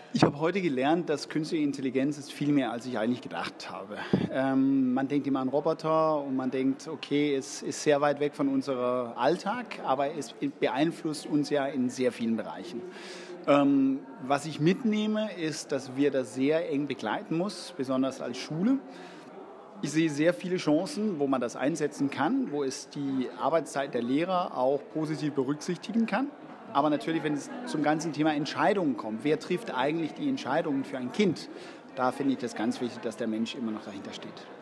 Ich habe heute gelernt, dass künstliche Intelligenz ist viel mehr, als ich eigentlich gedacht habe. Man denkt immer an Roboter und man denkt, okay, es ist sehr weit weg von unserem Alltag, aber es beeinflusst uns ja in sehr vielen Bereichen. Was ich mitnehme, ist, dass wir das sehr eng begleiten muss, besonders als Schule. Ich sehe sehr viele Chancen, wo man das einsetzen kann, wo es die Arbeitszeit der Lehrer auch positiv berücksichtigen kann. Aber natürlich, wenn es zum ganzen Thema Entscheidungen kommt, wer trifft eigentlich die Entscheidungen für ein Kind, da finde ich das ganz wichtig, dass der Mensch immer noch dahinter steht.